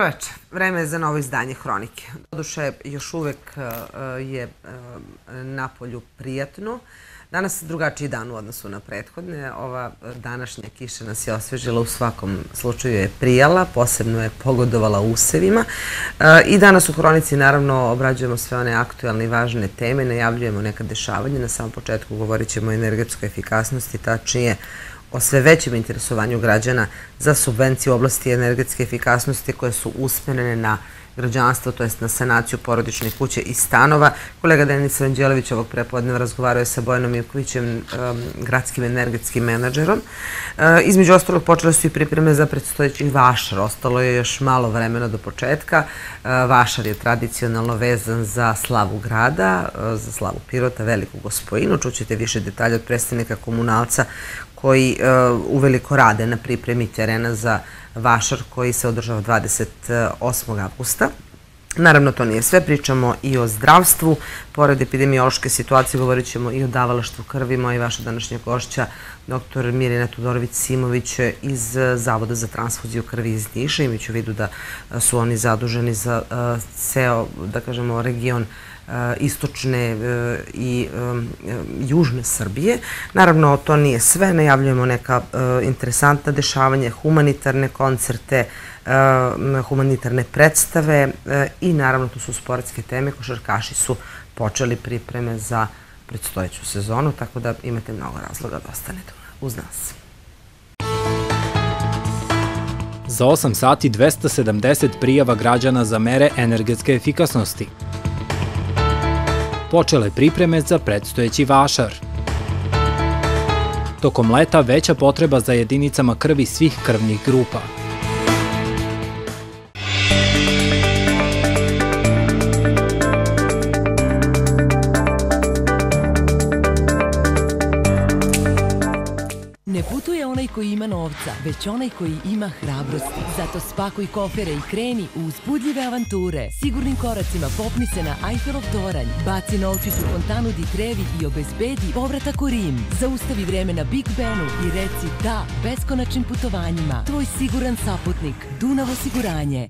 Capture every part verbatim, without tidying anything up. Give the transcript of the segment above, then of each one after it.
veče. Vreme je za novo izdanje Hronike. Doduše, još uvek je napolju prijatno. Danas je drugačiji dan u odnosu na prethodne. Ova današnja kiša nas je osvežila, u svakom slučaju je prijala, posebno je pogodovala usevima. I danas u Hronici naravno obrađujemo sve one aktuelne i važne teme, najavljujemo neka dešavanja. Na samom početku govorit ćemo o energetskoj efikasnosti, tačnije o sve većem interesovanju građana za subvencije u oblasti energetske efikasnosti koje su usmerene na građanstvo, to jest na sanaciju porodične kuće i stanova. Kolega Denis Ranđelović ovog prepodneva razgovarao je sa Bojanom Ivkovićem, gradskim energetskim menadžerom. Između ostalog počele su i pripreme za predstojeći vašar. Ostalo je još malo vremena do početka. Vašar je tradicionalno vezan za slavu grada, za slavu Pirota, Veliku Gospojinu. Čućete više detalja od predstavnika komunalca koji uveliko rade na pripremi terena za vašar koji se održava dvadeset osmog avgusta. Naravno, to nije sve. Pričamo i o zdravstvu. Pored epidemiološke situacije govorit ćemo i o davalaštvu krvi. Moja i vaša današnja gošća, doktor Mirjana Todorović-Simović iz Zavoda za transfuziju krvi iz Niša. Imajući u vidu da su oni zaduženi za ceo, da kažemo, region istočne i južne Srbije. Naravno, to nije sve. Najavljujemo neka interesantna dešavanja, humanitarne koncerte, humanitarne predstave i naravno tu su sportske teme. Košarkaši su počeli pripreme za predstojeću sezonu, tako da imate mnogo razloga da ostanete uz nas. Za osam sati dvesta sedamdeset prijava građana za mere energetske efikasnosti. Počele pripreme za predstojeći vašar. Tokom leta veća potreba za jedinicama krvi svih krvnih grupa. Ne putuje onaj koji ima novca, već onaj koji ima hrabrosti. Zato spakuj kofere i kreni u uzbudljive avanture. Sigurnim koracima popni se na Ajfelov toranj, baci novčić u fontanu Di Trevi i obezbedi povratak u Rim. Zaustavi vreme na Big Benu i reci da beskonačnim putovanjima. Tvoj siguran saputnik, Dunav osiguranje.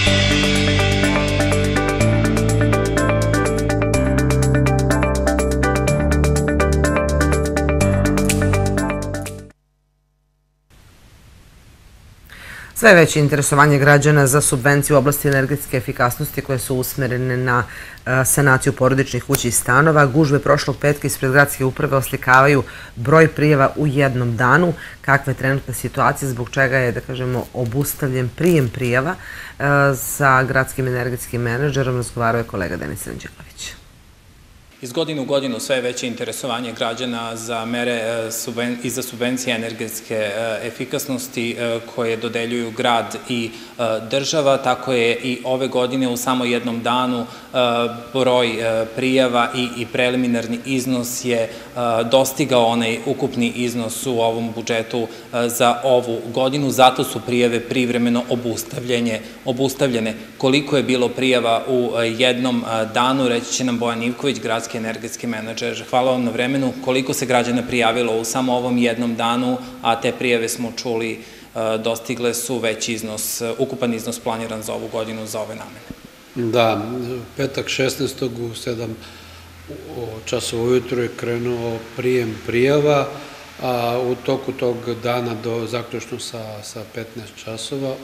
Sve veće interesovanje građana za subvencije u oblasti energetske efikasnosti koje su usmerene na sanaciju porodičnih kuća i stanova. Gužve prošlog petka ispred gradske uprave oslikavaju broj prijava u jednom danu. Kakva je trenutna situacija, zbog čega je, da kažemo, obustavljen prijem prijava? Sa gradskim energetskim menadžerom razgovarao je kolega Denis Ranđelović. Iz godine u godinu sve veće interesovanje građana za mere i za subvencije energetske efikasnosti koje dodeljuju grad i država. Tako je i ove godine u samo jednom danu broj prijava i preliminarni iznos je dostigao onaj ukupni iznos u ovom budžetu za ovu godinu. Zato su prijave privremeno obustavljene. Koliko je bilo prijava u jednom danu, reći će nam Bojan Ivković, gradski energetski menadžer. Hvala vam na vremenu. Koliko se građana prijavilo u samo ovom jednom danu, a te prijave smo čuli dostigle su veći iznos, ukupan iznos planiran za ovu godinu za ove namene? Da, petak šesnaestog u sedam časova ujutru je krenuo prijem prijava, a u toku tog dana do zaključno sa petnaest časova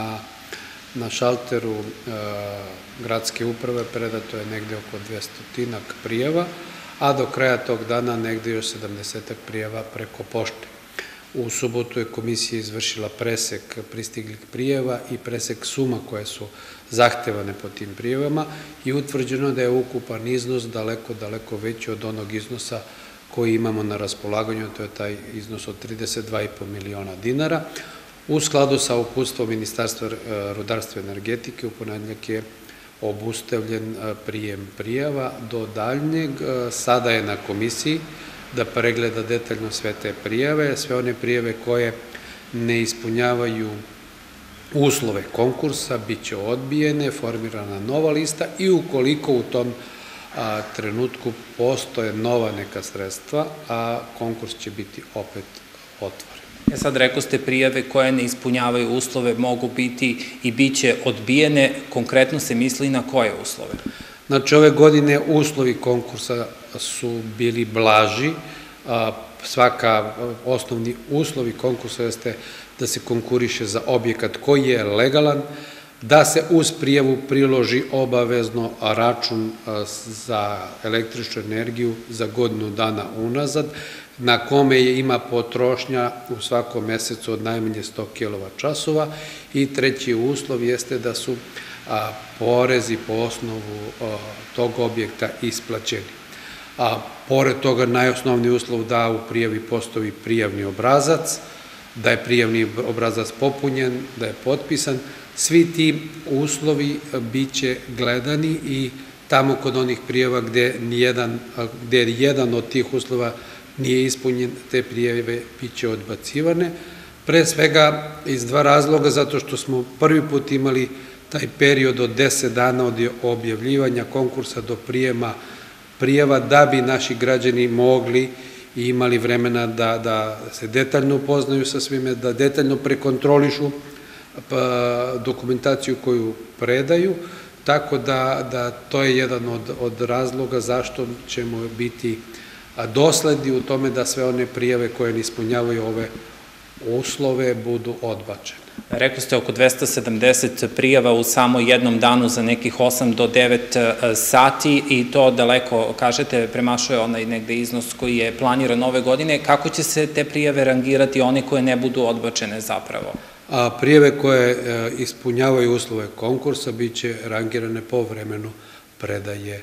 na šalteru gradske uprave predato je negde oko dvestatinak prijava, a do kraja tog dana negde još sedamdesetak prijava preko pošte. U subotu je komisija izvršila presek pristiglih prijava i presek suma koje su zahtevane po tim prijavama i utvrđeno da je ukupan iznos daleko, daleko veći od onog iznosa koji imamo na raspolaganju, to je taj iznos od trideset dva i po miliona dinara. U skladu sa uputstvom Ministarstva rudarstva i energetike u ponedeljak je obustavljen prijem prijava do daljnjeg. Sada je na komisiji da pregleda detaljno sve te prijave, sve one prijave koje ne ispunjavaju uslove konkursa, bit će odbijene, formirana nova lista i ukoliko u tom trenutku postoje nova neka sredstva, a konkurs će biti opet otvoren. E sad, rekao ste, prijave koje ne ispunjavaju uslove mogu biti i bit će odbijene. Konkretno se misli na koje uslove? Znači, ove godine uslovi konkursa su bili blaži. Svaka osnovni uslovi konkursa jeste da se konkuriše za objekat koji je legalan, da se uz prijavu priloži obavezno račun za električnu energiju za godinu dana unazad, na kome ima potrošnja u svakom mesecu od najmanje sto kilovat časova, i treći uslov jeste da su porezi po osnovu tog objekta isplaćeni. A pored toga najosnovniji uslov da u prijavi postoji prijavni obrazac, da je prijavni obrazac popunjen, da je potpisan. Svi ti uslovi bit će gledani i tamo kod onih prijava gde jedan od tih uslova nije ispunjen, te prijave bit će odbacivane. Pre svega iz dva razloga, zato što smo prvi put imali taj period od deset dana od objavljivanja konkursa do prijema prijava, da bi naši građani mogli i imali vremena da se detaljno upoznaju sa svime, da detaljno prekontrolišu dokumentaciju koju predaju, tako da to je jedan od razloga zašto ćemo biti dosledni u tome da sve one prijave koje ne ispunjavaju ove uslove budu odbačene. Rekli ste oko dvesta sedamdeset prijava u samo jednom danu za nekih osam do devet sati i to daleko, kažete, premašuje onaj negde iznos koji je planiran ove godine. Kako će se te prijave rangirati, one koje ne budu odbačene zapravo? Prijave koje ispunjavaju uslove konkursa bit će rangirane po vremenu predaje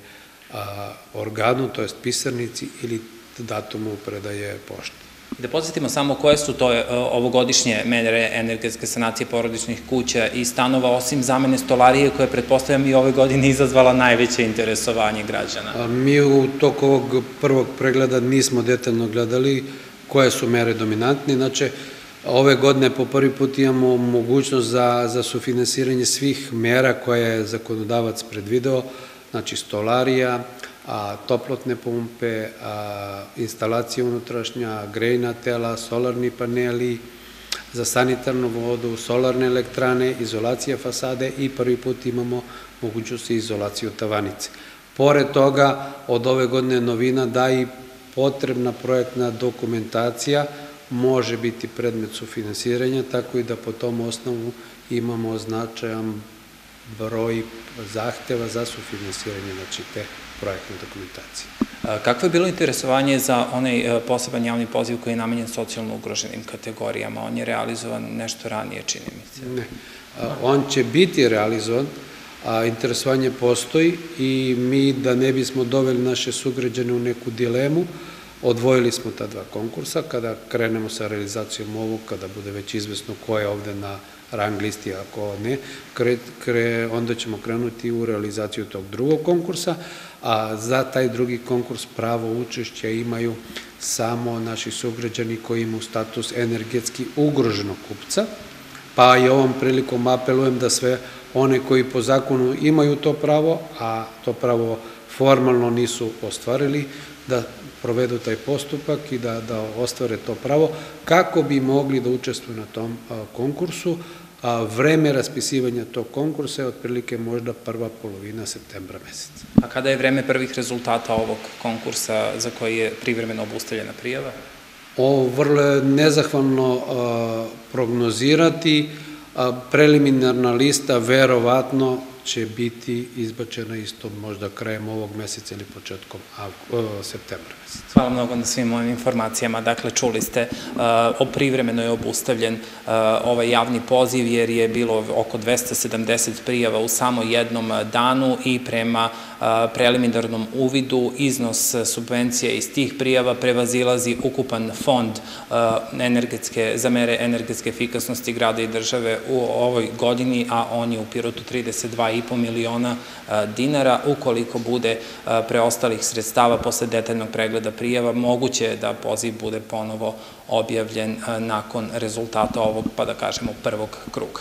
organu, to jest pisarnici, ili datumu predaje pošte. Da podsjetimo samo koje su to ovogodišnje mere energetske sanacije porodičnih kuća i stanova, osim zamene stolarije koje, pretpostavljam, i ove godine izazvala najveće interesovanje građana. Mi u toku ovog prvog pregleda nismo detaljno gledali koje su mere dominantne. Znači, ove godine po prvi put imamo mogućnost za sufinansiranje svih mera koje je zakonodavac predvideo, znači stolarija, toplotne pumpe, instalacije unutrašnja, grejna tela, solarni paneli, za sanitarnu vodu, solarne elektrane, izolacija fasade i prvi put imamo mogućnost i izolaciju tavanice. Pored toga, od ove godine novina da i potrebna projektna dokumentacija može biti predmet sufinansiranja, tako i da po tom osnovu imamo značajan broj zahteva za sufinansiranje, znači te projektne dokumentacije. Kakvo je bilo interesovanje za onaj poseban javni poziv koji je namenjen socijalno ugroženim kategorijama? On je realizovan nešto ranije, čini mi se. Ne, on će biti realizovan, a interesovanje postoji i mi, da ne bismo doveli naše sugrađane u neku dilemu, odvojili smo ta dva konkursa. Kada krenemo sa realizacijom ovog, kada bude već izvesno ko je ovde na rang listi, ako ne, onda ćemo krenuti u realizaciju tog drugog konkursa, a za taj drugi konkurs pravo učešća imaju samo naši sugrađani koji imaju status energetski ugroženog kupca, pa i ovom prilikom apelujem da sve one koji po zakonu imaju to pravo, a to pravo formalno nisu ostvarili, da provedu taj postupak i da ostvare to pravo, kako bi mogli da učestvuju na tom konkursu. Vreme raspisivanja tog konkursa je otprilike možda prva polovina septembra meseca. A kada je vreme prvih rezultata ovog konkursa za koji je privremeno obustavljena prijava? Ovo vrlo je nezahvalno prognozirati. Preliminarna lista verovatno će biti izbačena isto možda krajem ovog meseca ili početkom septembra meseca. Hvala mnogo na svim ovim informacijama. Dakle, čuli ste, privremeno je obustavljen ovaj javni poziv jer je bilo oko dvesta sedamdeset prijava u samo jednom danu i prema preliminarnom uvidu iznos subvencije iz tih prijava prevazilazi ukupan fond za mere energetske efikasnosti grada i države u ovoj godini, a on je u Pirotu trideset dva i po miliona dinara. Ukoliko bude preostalih sredstava posle detaljnog pregleda prijava, moguće je da poziv bude ponovo objavljen nakon rezultata ovog, pa da kažemo, prvog kruga.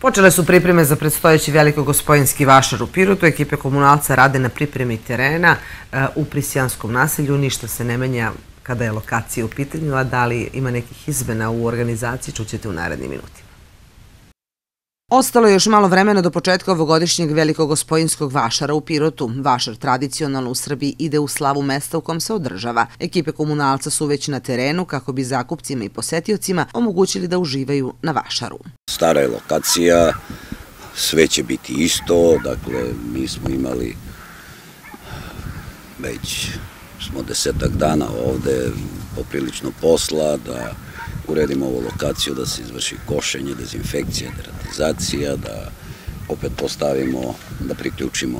Počele su pripreme za predstojeći Velikogospojinski vašar u Pirotu. Ekipe komunalca rade na pripremi terena u Prisjanskom naselju. Ništa se ne menja kada je lokacija u pitanju, a da li ima nekih izmena u organizaciji, čućete u narednim minutima. Ostalo je još malo vremena do početka ovogodišnjeg Velikogospojinskog vašara u Pirotu. Vašar tradicionalno u Srbiji ide u slavu mesta u kom se održava. Ekipe komunalca su već na terenu kako bi zakupcima i posetiocima omogućili da uživaju na vašaru. Stara je lokacija, sve će biti isto, dakle mi smo imali već smo desetak dana ovde poprilično posla da uredimo ovu lokaciju, da se izvrši košenje, dezinfekcija, deratizacija, da opet postavimo, da priključimo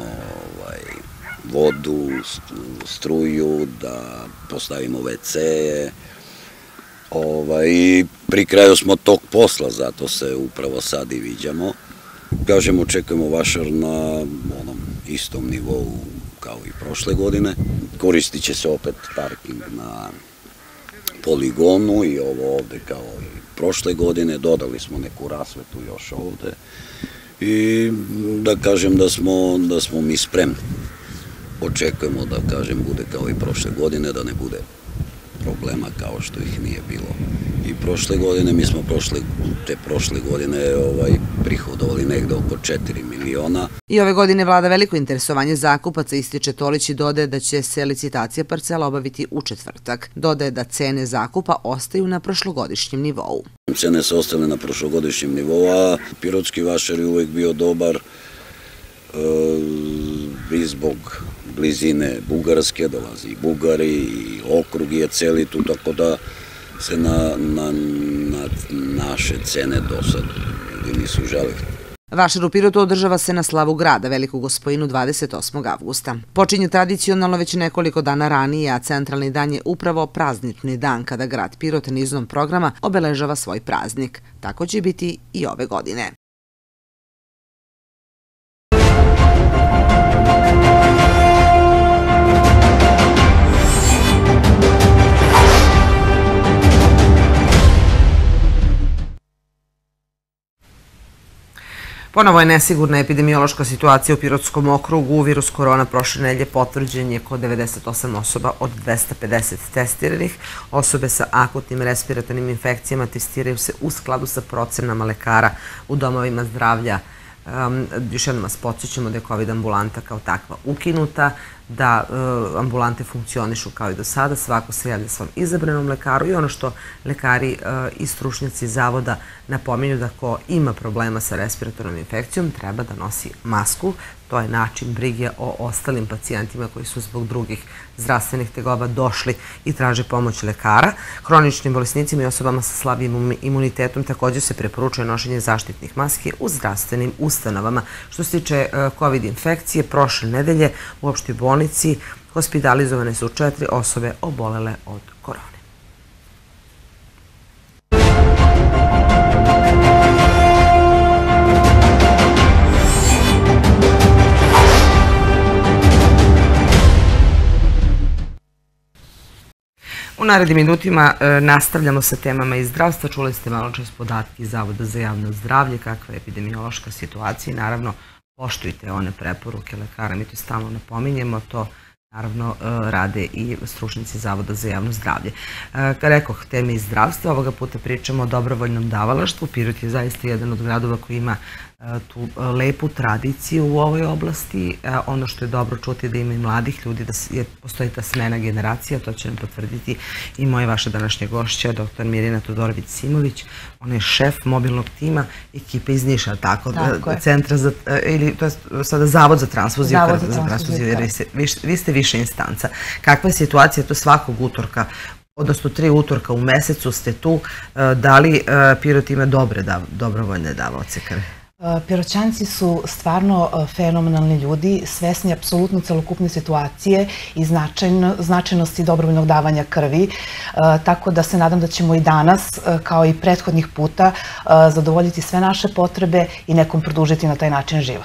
vodu, struju, da postavimo ve ce. I pri kraju smo tog posla, zato se upravo sad i viđamo. Kažem, očekujemo vašar na onom istom nivou kao i prošle godine. Koristit će se opet parking na poligonu i ovo ovde kao i prošle godine. Dodali smo neku rasvetu još ovde i da kažem da smo, da smo mi spremni. Očekujemo da, kažem, bude kao i prošle godine, da ne bude problema kao što ih nije bilo i prošle godine. Mi smo prošle, te prošle godine ovaj, prihodovali negde oko četiri miliona. I ove godine vlada veliko interesovanje zakupaca, ističe Tolić i dodaje da će se licitacija parcela obaviti u četvrtak. Dodaje da cene zakupa ostaju na prošlogodišnjem nivou. Cene se ostale na prošlogodišnjem nivou, a Pirotski vašar je uvek bio dobar i zbog blizine Bugarske, dolazi i Bugari i okrug je celi tu, tako da se na, na, na naše cene do sad ljudi nisu želeli. Vašar u Pirotu održava se na slavu grada Veliku Gospojinu dvadeset osmog avgusta. Počinje tradicionalno već nekoliko dana ranije, a centralni dan je upravo praznični dan kada grad Pirot nizom programa obeležava svoj praznik. Tako će biti i ove godine. Ponovo je nesigurna epidemiološka situacija u Pirotskom okrugu. Virus korona prošle nedelje potvrđen je kod devedeset osam osoba od dvesta pedeset testiranih. Osobe sa akutnim respiratornim infekcijama testiraju se u skladu sa procenama lekara u domovima zdravlja. Još jednom vas podsjećamo da je COVID ambulanta kao takva ukinuta, da ambulante funkcionišu kao i do sada, svako se javlja svom izabranom lekaru i ono što lekari i stručnjaci zavoda napominju da ko ima problema sa respiratornom infekcijom treba da nosi masku. To je način brige o ostalim pacijentima koji su zbog drugih zdravstvenih tegoba došli i traže pomoć lekara. Hroničnim bolesnicima i osobama sa slabijim imunitetom također se preporučuje nošenje zaštitnih maski u zdravstvenim ustanovama. Što se tiče COVID infekcije, prošle nedelje u opštoj bolnici hospitalizovane su četiri osobe obolele od korone. U narednim minutima nastavljamo sa temama iz zdravstva. Čuli ste malo čas podatke iz Zavoda za javno zdravlje, kakva je epidemiološka situacija i naravno poštujte one preporuke lekara. Mi to stalno napominjemo, to naravno rade i stručnici Zavoda za javno zdravlje. Kad rekoh teme iz zdravstva, ovoga puta pričamo o dobrovoljnom davalaštvu. Pirot je zaista jedan od gradova koji ima tu lepu tradiciju u ovoj oblasti. Ono što je dobro čuti da ima i mladih ljudi, da postoji ta smena generacija, to će nam potvrditi i moja vaša današnja gošća, doktor Mirjana Todorović-Simović. Ona je šef mobilnog tima ekipe iz Niša, tako da centra za, ili to je sada Zavod za transfuziju krvi. Vi ste više instanca. Kakva je situacija to svakog utorka, odnosno tri utorka u mesecu ste tu, da li Pirot ima dobre dobrovoljne davaoce krvi? Piroćanci su stvarno fenomenalni ljudi, svesni apsolutno celokupne situacije i značajnosti dobrovoljnog davanja krvi, tako da se nadam da ćemo i danas, kao i prethodnih puta, zadovoljiti sve naše potrebe i nekom produžiti na taj način život.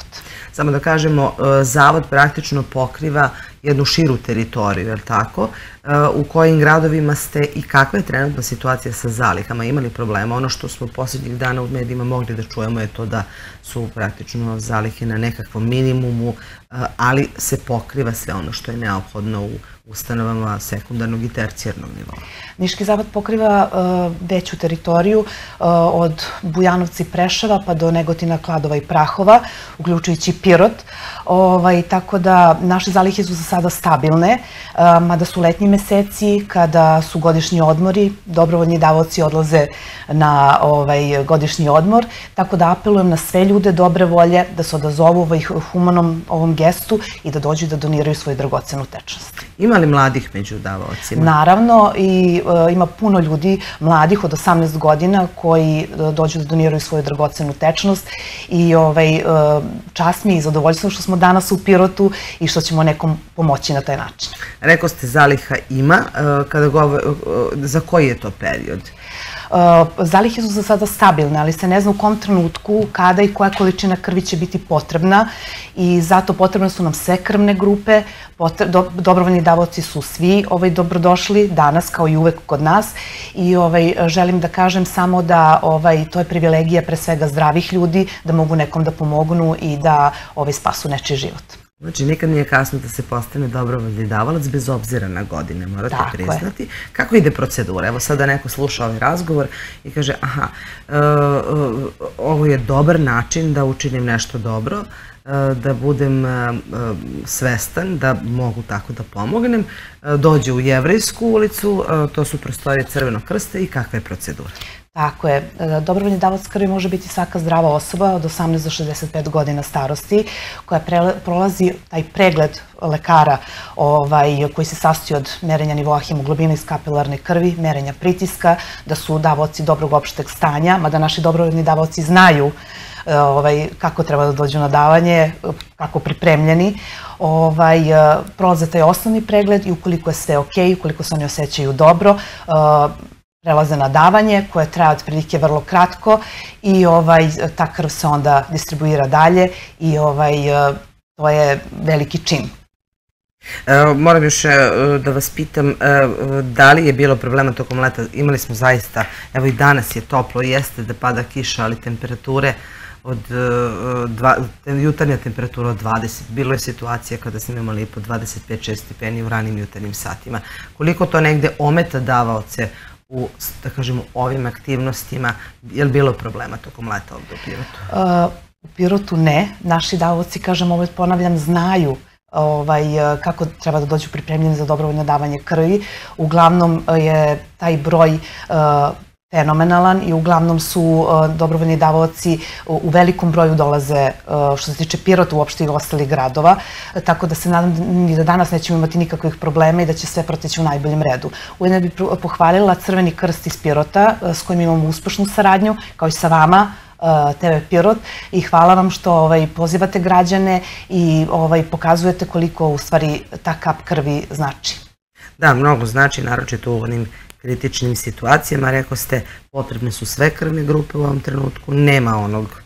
Samo da kažemo, zavod praktično pokriva jednu širu teritoriju, je li tako? U kojim gradovima ste i kakva je trenutna situacija sa zalihama? Imali problema? Ono što smo posljednjih dana u medijima mogli da čujemo je to da su praktično zalihe na nekakvom minimumu, ali se pokriva sve ono što je neophodno u ustanovama sekundarnog i tercijarnog nivoa. Niški zavod pokriva veću teritoriju od Bujanovca i Preševa pa do Negotina, Kladova i Prahova, uključujući Pirot. Tako da naše zalihe su za sada stabilne, mada su letnji meseci kada su godišnji odmori, dobrovoljni davaoci odlaze na godišnji odmor, tako da apelujem na sve ljude dobre volje da se odazovu ovaj humanom ovom gestu i da dođu da doniraju svoju dragocenu tečnost. Ima li mladih među davaocima? Naravno, i ima puno ljudi mladih od osamnaest godina koji dođu da doniraju svoju dragocenu tečnost i čast mi je i zadovoljstvo što smo danas u Pirotu i što ćemo nekom pomoći na taj način. Rekao ste zaliha ima, za koji je to period? Zalihe su za sada stabilne, ali se ne zna u kom trenutku, kada i koja količina krvi će biti potrebna i zato potrebne su nam sve krvne grupe. Dobrovoljni davaoci su svi dobrodošli danas kao i uvek kod nas i želim da kažem samo da to je privilegija pre svega zdravih ljudi, da mogu nekom da pomognu i da spasu nečiji život. Znači, nikad nije kasno da se postane dobrovoljni davalac bez obzira na godine, morate priznati. Kako ide procedura? Evo sada neko sluša ovaj razgovor i kaže, aha, ovo je dobar način da učinim nešto dobro, da budem svestan, da mogu tako da pomognem, dođe u Jevrejsku ulicu, to su prostorije Crvenog krsta i kakva je procedura? Tako je. Dobrovoljni davalac krvi može biti svaka zdrava osoba od osamnaest do šezdeset pet godina starosti koja prolazi taj pregled lekara koji se sastoji od merenja nivoa hemoglobina iz kapilarne krvi, merenja pritiska, da su davaoci dobrog opšteg stanja, mada naši dobrovoljni davaoci znaju kako treba da dođu na davanje, kako pripremljeni. Prolaze taj osnovni pregled i ukoliko je sve ok, ukoliko se oni osjećaju dobro, prelaze na davanje koje traje otprilike vrlo kratko i ta krv se onda distribuira dalje i to je veliki čin. Moram još da vas pitam, da li je bilo problema tokom leta? Imali smo zaista, evo i danas je toplo, jeste da pada kiša, ali temperature od jutarnja temperatura od dvadeset. Bilo je situacija kada smo imali i po dvadeset pet šest stepeni u ranim jutarnjim satima. Koliko to negde ometa davaoce u, da kažemo, ovim aktivnostima? Je li bilo problema tokom leta ovdje u Pirotu? U Pirotu ne. Naši davaoci, kažem, ovo ponavljam, znaju kako treba da dođu pripremljeni za dobrovoljno davanje krvi. Uglavnom je taj broj fenomenalan i uglavnom su dobrovoljni davaoci u velikom broju dolaze što se tiče Pirota uopšte i ostalih gradova, tako da se nadam da danas nećemo imati nikakvih problema i da će sve proteći u najboljem redu. Ujedno bih pohvalila Crveni krst iz Pirota s kojim imamo uspešnu saradnju, kao i sa vama, te ve Pirot, i hvala vam što pozivate građane i pokazujete koliko u stvari ta kap krvi znači. Da, mnogo znači, naročito u onim kritičnim situacijama. Rekao ste, potrebne su sve krvne grupe u ovom trenutku, nema onog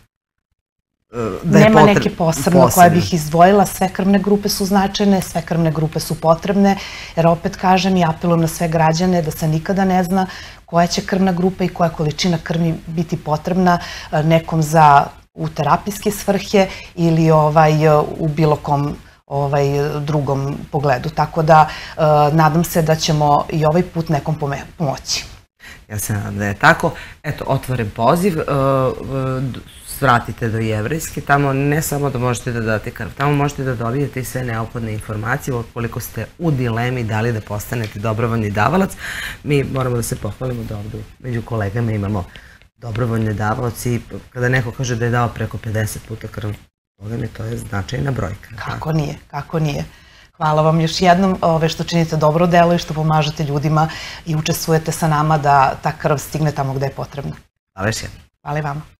da je Nema neke posebno koje bih izdvojila, sve krvne grupe su značajne, sve krvne grupe su potrebne, jer opet kažem i apelujem na sve građane da se nikada ne zna koja će krvna grupa i koja količina krvi biti potrebna nekom za u terapijske svrhe ili u bilo kom drugom pogledu. Tako da nadam se da ćemo i ovaj put nekom pomoći. Ja se nadam da je tako. Eto, otvoren poziv, svratite do Jevrejske, tamo ne samo da možete da date krv, tamo možete da dobijete i sve neophodne informacije ukoliko ste u dilemi da li da postanete dobrovoljni davalac. Mi moramo da se pohvalimo da ovdje među kolegama imamo dobrovoljne davaoci i kada neko kaže da je dao preko pedeset puta krv, to je značajna brojka. Kako nije, kako nije. Hvala vam još jednom što činite dobro delo i što pomažete ljudima i učestvujete sa nama da ta krv stigne tamo gde je potrebna. Hvala još jednom. Hvala i vama.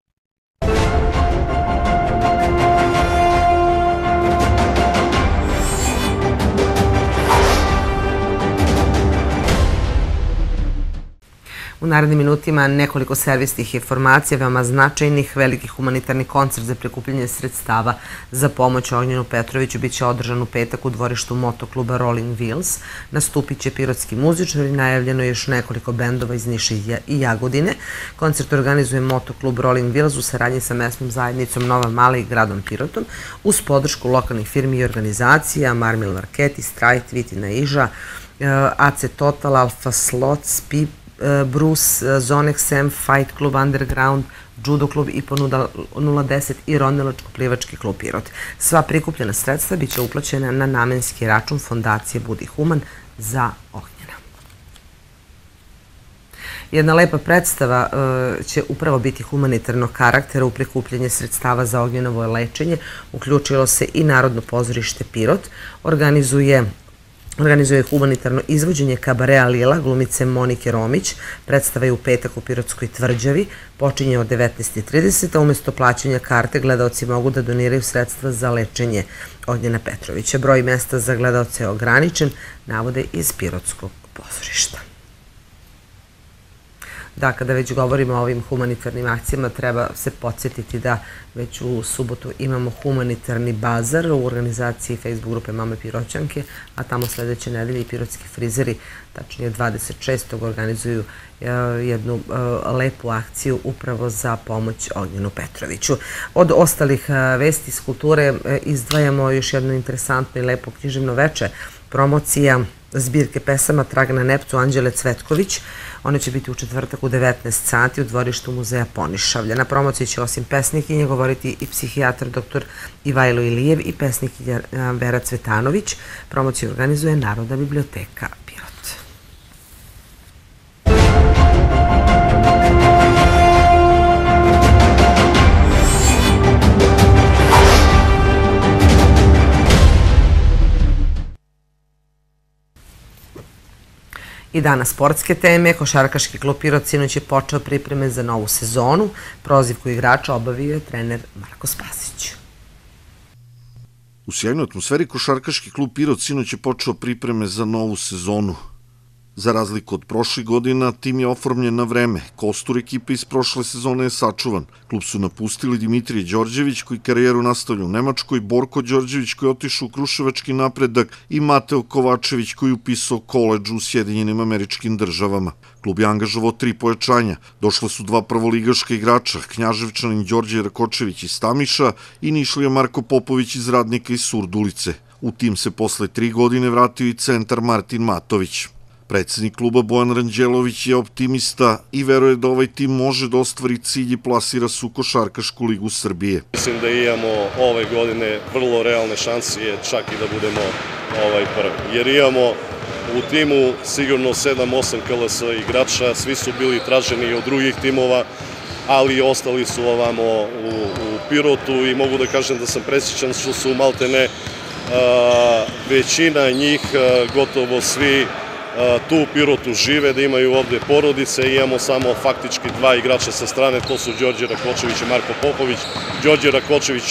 U narednim minutima nekoliko servisnih informacija, veoma značajnih, veliki humanitarni koncert za prikupljanje sredstava za pomoć Ognjenu Petroviću biće održan u petak u dvorištu motokluba Rolling Wheels. Nastupit će pirotski muzičari, najavljeno je još nekoliko bendova iz Niša i Jagodine. Koncert organizuje motoklub Rolling Wheels u saradnji sa mesnom zajednicom Nova Mala i gradom Pirotom uz podršku lokalnih firmi i organizacija Marmil Marketi, Strajt, Vitina Iža, A C Total, Alfa Slots, Pip, Bruce, Zonex M, Fight Club Underground, Judo klub i po nula deset i Ronilačko-plivački klub Pirot. Sva prikupljena sredstva biće uplaćena na namenski račun Fondacije Budi Human za Ognjena. Jedna lepa predstava će upravo biti humanitarnog karaktera u prikupljanje sredstava za Ognjenovo lečenje. Uključilo se i Narodno pozorište Pirot, organizuje Organizuje humanitarno izvođenje kabarea Lila, glumice Monike Romić. Predstava je u petak u Pirotskoj tvrđavi, počinje od devetnaest i trideset, a umesto plaćanja karte gledaoci mogu da doniraju sredstva za lečenje Ognjena Petrovića. Broj mesta za gledaoce je ograničen, navode iz Pirotskog pozorišta. Da, kada već govorimo o ovim humanitarnim akcijama, treba se podsjetiti da već u subotu imamo humanitarni bazar u organizaciji Facebook grupe Mame Piroćanke, a tamo sledeće nedelje i pirotski frizeri, tačnije dvadeset šestog organizuju jednu lepu akciju upravo za pomoć Ognjenu Petroviću. Od ostalih vesti iz kulture izdvajamo još jedno interesantno i lepo književno veče, promocija zbirke pesama Traga na Nepcu Anđele Cvetković. One će biti u četvrtak u devetnaest sati u dvorištu muzeja Ponišavlja. Na promociji će osim pesnikinje govoriti i psihijatar doktor Ivajlo Ilijev i pesnikinja Vera Cvetanović. Promociju organizuje Narodna biblioteka Pirot. I danas sportske teme. Košarkaški klub Pirot sinoć je počeo pripreme za novu sezonu. Prozivku igrača obavio je trener Marko Spasić. U sjajnoj atmosferi košarkaški klub Pirot sinoć je počeo pripreme za novu sezonu. Za razliku od prošlih godina, tim je oformljen na vreme. Kostur ekipe iz prošle sezone je sačuvan. Klub su napustili Dimitrije Đorđević, koji karijeru nastavlja u Nemačkoj, Borko Đorđević, koji je otišao u Kruševački Napredak i Mateo Kovačević, koji je upisao koledž u Sjedinjenim Američkim Državama. Klub je angažovao tri pojačanja. Došla su dva prvoligaška igrača, Knjaževčanin Đorđe Rakočević iz Tamiša i Nišlija Marko Popović iz Radnika iz Surdulice. U tim se posle tri godine vratio i centar Martin Matović. Predsednik kluba Bojan Ranđelović je optimista i veruje da ovaj tim može da ostvari cilj i plasira se u Košarkašku ligu Srbije. Mislim da imamo ove godine vrlo realne šanse, čak i da budemo prvi. Jer imamo u timu sigurno sedam osam K L S igrača, svi su bili traženi od drugih timova, ali ostali su ovamo u Pirotu i mogu da kažem da sam presrećan što su maltene većina njih, gotovo svi, tu u Pirotu žive, da imaju ovde porodice. Imamo samo faktički dva igrača sa strane, to su Đorđe Rakočević i Marko Popović. Đorđe Rakočević,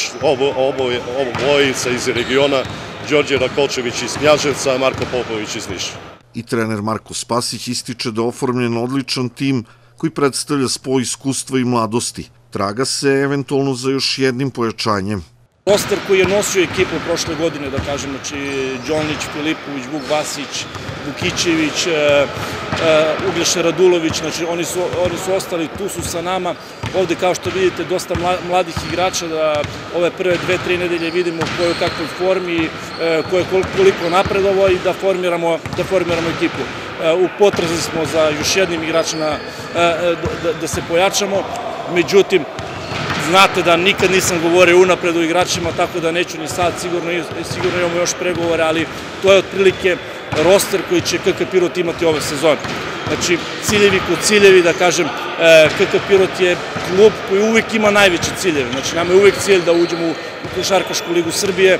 obojica iz regiona, Đorđe Rakočević iz Knjaževca, Marko Popović iz Niša. I trener Marko Spasić ističe da je oformljen odličan tim koji predstavlja spoj iskustva i mladosti. Traga se eventualno za još jednim pojačanjem. Roster koji je nosio ekipu prošle godine, da kažem, znači Đonić, Filipović, Vuk Vasić, Vukićević, Uglješa Radulović, znači oni su ostali, tu su sa nama. Ovde, kao što vidite, dosta mladih igrača, da ove prve dve, tri nedelje vidimo ko je u kakvoj formi, ko je koliko napredovo i da formiramo ekipu. U potrazi smo za još jednim igračima da se pojačamo, međutim, znate da nikad nisam govorio unapred o igračima, tako da neću ni sad, sigurno imamo još pregovore, ali to je otprilike roster koji će K K Pirot imati ove sezone. Znači, ciljevi kod ciljevi, da kažem, K K Pirot je klub koji uvijek ima najveće ciljeve. Znači, nama je uvijek cilj da uđemo u Košarkašku ligu Srbije.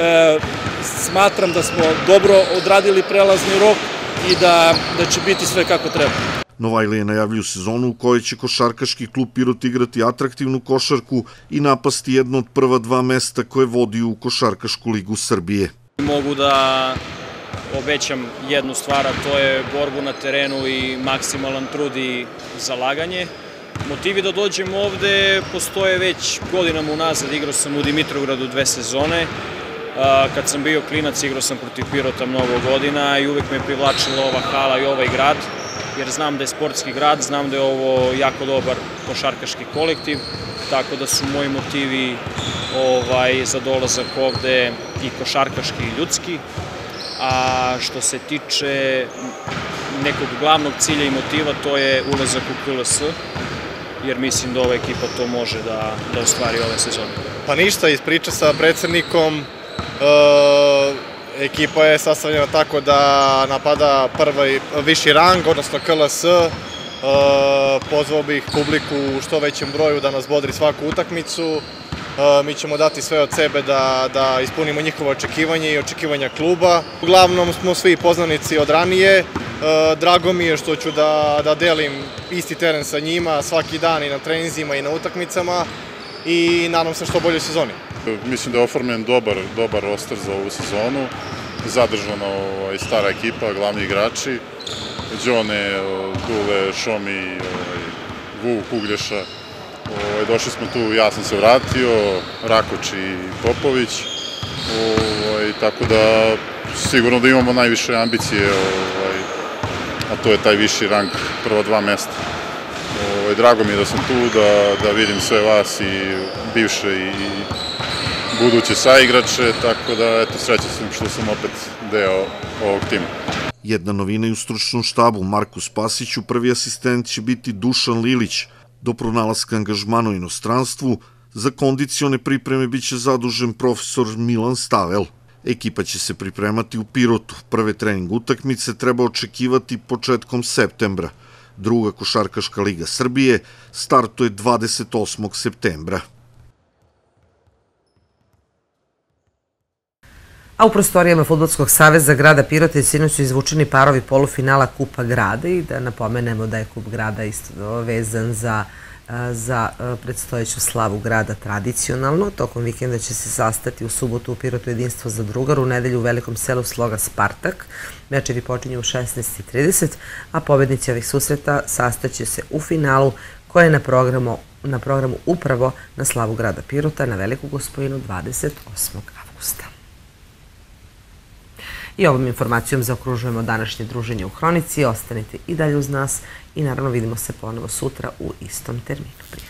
Smatram da smo dobro odradili prelazni rok i da će biti sve kako treba. Novajlije najavljuju sezonu u kojoj će košarkaški klub Pirot igrati atraktivnu košarku i napasti jedno od prva dva mesta koje vodi u Košarkašku ligu Srbije. Mogu da obećam jednu stvar, a to je borbu na terenu i maksimalan trud i zalaganje. Motivi da dođem ovde postoje već godinama unazad. Igrao sam u Dimitrovgradu dve sezone. Kad sam bio klinac, igrao sam protiv Pirota mnogo godina i uvek me privlačila ova hala i ovaj grad, jer znam da je sportski grad, znam da je ovo jako dobar košarkaški kolektiv, tako da su moji motivi za dolazak ovde i košarkaški i ljudski. A što se tiče nekog glavnog cilja i motiva, to je ulazak u K L S, jer mislim da ova ekipa to može da ostvari ove sezone. Pa ništa, iz priče sa predsednikom, ekipa je sastavljena tako da napada prvi viši rang, odnosno K L S. Pozvao bih publiku u što većem broju da nas bodri svaku utakmicu. Mi ćemo dati sve od sebe da ispunimo njihove očekivanje i očekivanja kluba. Uglavnom smo svi poznanici od ranije. Drago mi je što ću da delim isti teren sa njima svaki dan i na treninzima i na utakmicama i nadam se što boljoj sezoni. Mislim da je oformljen dobar roster za ovu sezonu. Zadržana stara ekipa, glavni igrači. Đone, Dule, Šomi, Vuk, Uglješa. Došli smo tu, ja sam se vratio, Rakoč i Popović, tako da sigurno da imamo najviše ambicije, a to je taj viši rang, prva dva mesta. Drago mi je da sam tu, da vidim sve vas i bivše i buduće saigrače, tako da eto, srećan sam što sam opet deo ovog tima. Jedna novina i u stručnom štabu, Marku Spasiću, prvi asistent će biti Dušan Lilić. Do pronalaska angažmana u inostranstvu, za kondicione pripreme biće zadužen profesor Milan Stavel. Ekipa će se pripremati u Pirotu. Prve trening utakmice treba očekivati početkom septembra. Druga košarkaška liga Srbije startuje dvadeset osmog septembra. A u prostorijama Fudbalskog saveza grada Pirota i sinoć su izvučeni parovi polufinala Kupa grada i da napomenemo da je Kup grada isto vezan za predstojeću slavu grada tradicionalno. Tokom vikenda će se sastati u subotu u Pirotu jedinstvo za drugar, u nedelju u Velikom selu Sloga Spartak. Mečevi počinju u šesnaest i trideset, a pobednici ovih susreta sastaće se u finalu koje je na programu upravo na slavu grada Pirota na Veliku Gospojinu dvadeset osmog avgusta. I ovom informacijom zaokružujemo današnje druženje u Hronici. Ostanite i dalje uz nas i naravno vidimo se ponovo sutra u istom terminu.